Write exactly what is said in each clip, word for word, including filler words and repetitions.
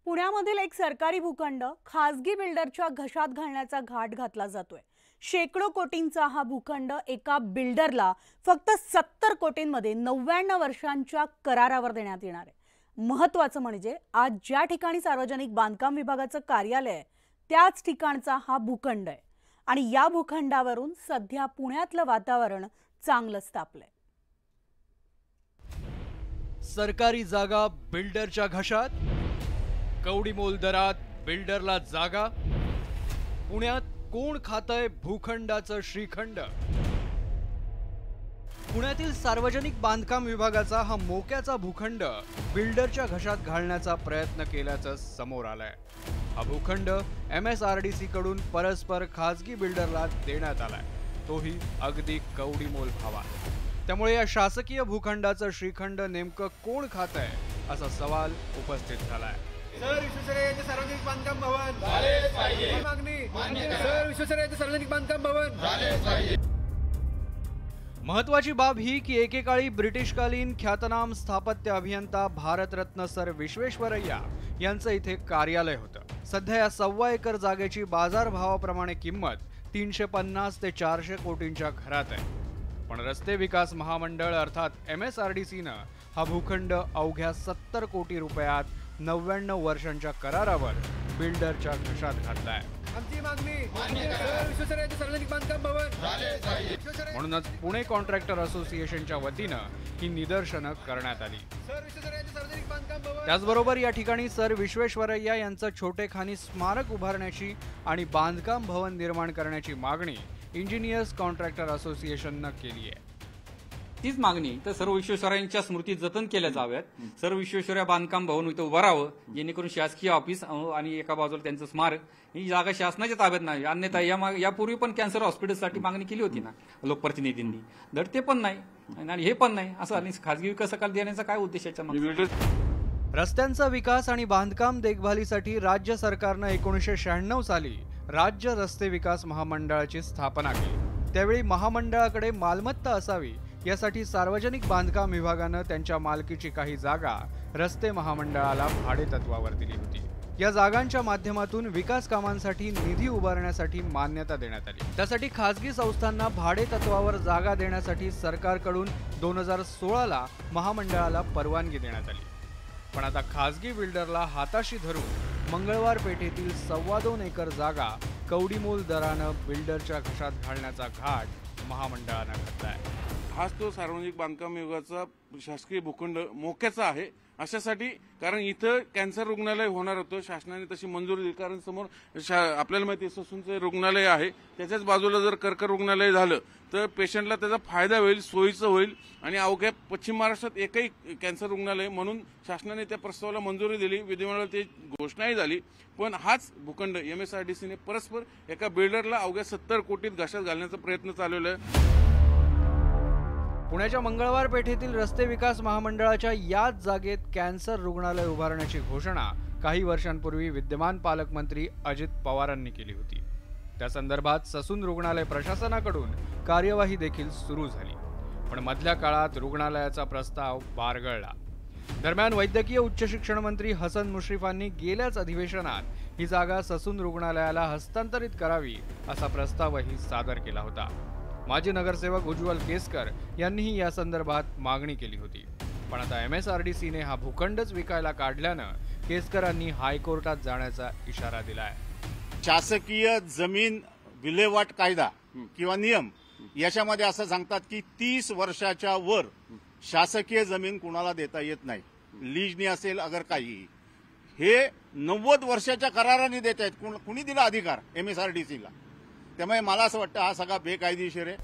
पुण्यामधील एक सरकारी भूखंड खासगी बिल्डरच्या घशात घालण्याचा घाट घातला जातोय। शेकडो कोटींचा हा भूखंड एका बिल्डरला फक्त सत्तर कोटींमध्ये नव्याण्णव वर्षांच्या करारावर देण्यात येणार आहे। महत्त्वाचं म्हणजे आज ज्या ठिकाणी सार्वजनिक बांधकाम विभागाचं कार्यालय आहे त्याच ठिकाणचा हा भूखंड आहे आणि या भूखंडावरून सध्या पुण्यातलं वातावरण चांगलंच तापलंय। सरकारी जागा बिल्डरच्या घशात, कवडीमोल दरात बिल्डरला जागा। पुण्यात कोण खातंय भूखंडाचं श्रीखंड? पुण्यातील सार्वजनिक बांधकाम विभागाचा हा मोक्याचा भूखंड बिल्डरच्या घशात घालण्याचा प्रयत्न केल्याचं समोर आलंय। हा भूखंड M S R D C कडून परस्पर खासगी बिल्डरला देण्यात आलाय, तोही अगदी कवडीमोल भावात। त्यामुळे या शासकीय भूखंडाचं श्रीखंड नेमकं कोण खातंय असा सवाल उपस्थित झालाय। सर विश्वेश्वरय्या सार्वजनिक बांधकाम भवन झाले पाहिजे मागणी। सर विश्वेश्वरय्या सार्वजनिक बांधकाम भवन झाले पाहिजे। महत्वाची बाब ही की एकेकाळी ब्रिटिशकालीन ख्यातनाम स्थापत्य अभियंता भारतरत्न सर विश्वेश्वरय्या यांचं इथे कार्यालय होतं। सध्या या सव्वा एकर जागेची बाजारभावाप्रमाणे किंमत तीनशे पन्नास ते चारशे कोटींच्या घरात आहे। पण रस्ते विकास महामंडळ अर्थात M S R D C नं हा भूखंड अवघ्या सत्तर कोटी रुपयात नव्याण्णव वर्षांच्या करारावर बिल्डरच्या घशात घातलाय। आमची मागणी सर विश्वेश्वरय्या सार्वजनिक बांधकाम भवन झाले पाहिजे। म्हणूनच पुणे कॉन्ट्रॅक्टर असोसिएशनच्या वतीनं ही निदर्शनं करण्यात आली। सर विश्वेश्वरय्या सार्वजनिक बांधकाम भवन त्याचबरोबर या ठिकाणी सर विश्वेश्वरय्या यांचं छोटेखानी स्मारक उभारण्याची आणि बांधकाम भवन निर्माण करण्याची मागणी इंजिनियर्स कॉन्ट्रॅक्टर असोसिएशननं केली आहे। तीच मागणी तर सर्व विश्वेश्वरय्यांच्या स्मृती जतन केल्या जाव्यात। सर्व विश्वेश्वरय्या बांधकाम भवन इथं उभं राहावं, जेणेकरून शासकीय ऑफिस आणि एका बाजूला त्यांचं स्मारक ही जागा शासनाच्या ताब्यात नाही। अन्यथा या यापूर्वी पण कॅन्सर हॉस्पिटलसाठी मागणी केली होती ना लोकप्रतिनिधींनी, तर ते पण नाही आणि हे पण नाही असं आणि खासगी विकासाला देण्याचा काय उद्देश याच्या? रस्त्यांचा विकास आणि बांधकाम देखभालीसाठी राज्य सरकारनं एकोणीसशे शहाण्णव साली राज्य रस्ते विकास महामंडळाची स्थापना केली। त्यावेळी महामंडळाकडे मालमत्ता असावी यासाठी सार्वजनिक बांधकाम विभागानं त्यांच्या मालकीची काही जागा रस्ते महामंडळाला भाडेतत्वावर दिली होती। या जागांच्या माध्यमातून विकास कामांसाठी निधी उभारण्यासाठी मान्यता देण्यात आली। त्यासाठी खासगी संस्थांना भाडेतत्वावर जागा देण्यासाठी सरकारकडून दोन हजार सोळा ला महामंडळाला परवानगी देण्यात आली। पण आता खासगी बिल्डरला हाताशी धरून मंगळवार पेठेतील सव्वा दोन एकर जागा कवडीमोल दरानं बिल्डरच्या घशात घालण्याचा घाट महामंडळानं घातलाय। हाच तो सार्वजनिक बांधकाम विभागाचा शासकीय भूखंड मोक्याचा आहे अशासाठी, कारण इथं कॅन्सर रुग्णालय होणार होतं, शासनाने तशी मंजुरी दिली। कारण समोर आपल्याला माहिती आहे ससूनचं रुग्णालय आहे, त्याच्याच बाजूला जर कर्करोग रुग्णालय झालं तर पेशंटला त्याचा फायदा होईल, सोयीचं होईल आणि अवघ्या पश्चिम महाराष्ट्रात एकही कॅन्सर रुग्णालय म्हणून शासनाने त्या प्रस्तावाला मंजुरी दिली, विधिमंडळात ती घोषणाही झाली। पण हाच भूखंड एम एस आर डी सीने परस्पर एका बिल्डरला अवघ्या सत्तर कोटीत घशात घालण्याचा प्रयत्न चालवला आहे। पुण्याच्या मंगळवार पेठेतील रस्ते विकास महामंडळाच्या याच जागेत कॅन्सर रुग्णालय उभारण्याची घोषणा काही वर्षांपूर्वी विद्यमान पालकमंत्री अजित पवारांनी केली होती। त्या संदर्भात ससून रुग्णालय प्रशासनाकडून कार्यवाही देखील सुरू झाली, पण मधल्या काळात रुग्णालयाचा प्रस्ताव बारगळला। दरम्यान वैद्यकीय उच्च शिक्षण मंत्री हसन मुश्रीफांनी गेल्याच अधिवेशनात ही जागा ससून रुग्णालयाला हस्तांतरित करावी असा प्रस्तावही सादर केला होता। माजी नगरसेवक उज्ज्वल केसकर यांनीही या संदर्भात मागणी केली होती, पण आता एम एस आर डी सीने हा भूखंडच विकायला काढल्यानं केसकरांनी हायकोर्टात जाण्याचा इशारा दिलाय। शासकीय जमीन विल्हेवाट कायदा किंवा नियम याच्यामध्ये असं सांगतात की तीस वर्षाच्या वर शासकीय जमीन कुणाला देता येत नाही, लीजनी असेल अगर काही। हे नव्वद वर्षाच्या कराराने देत आहेत, कुणी दिला अधिकार एम एस आर डी सीला? त्यामुळे मला असं वाटतं हा सगळा बेकायदेशीर आहे।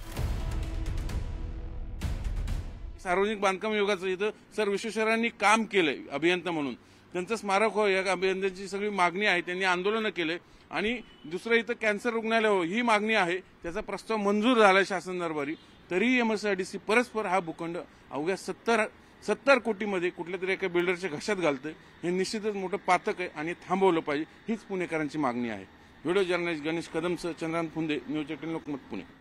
सार्वजनिक बांधकाम विभागाचं इथं सर विश्वेश्वरय्यांनी काम केलंय अभियंता म्हणून, त्यांचं स्मारक हो या अभियंत्यांची सगळी मागणी आहे, त्यांनी आंदोलनं केले। आणि दुसरं इथं कॅन्सर रुग्णालय हो ही मागणी आहे, त्याचा प्रस्ताव मंजूर झालाय शासन दरबारी, तरी M S R D C परस्पर हा भूखंड अवघ्या सत्तर सत्तर कोटीमध्ये कुठल्या तरी एका बिल्डरच्या घशात घालतंय। हे निश्चितच मोठं पातक आहे आणि थांबवलं पाहिजे, हीच पुणेकरांची मागणी आहे। व्हिडिओ जर्नलिस्ट गणेश कदमसह चंद्रांत फुंदे, न्यूज एटीन लोकमत पुणे।